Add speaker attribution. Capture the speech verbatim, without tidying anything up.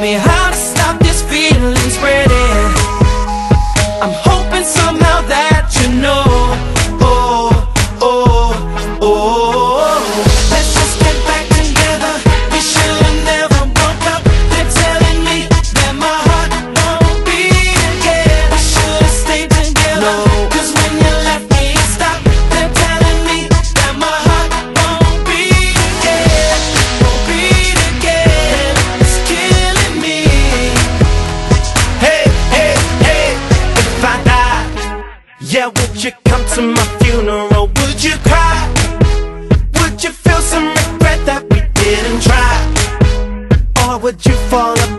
Speaker 1: me how to stop this feeling spreading. I'm hoping somehow that you know. Oh, oh, oh. Let's just get back together. We should have never broke up. They're telling me that my heart won't beat again. We should have stayed together. No. Cause when you left me, it stopped. They're telling me that my heart won't beat again. Won't beat again. It's killing me. Hey, hey, hey. If I die, yeah, would you come to my funeral? Would you cry? Would you feel some regret that we didn't try? Or would you fall apart?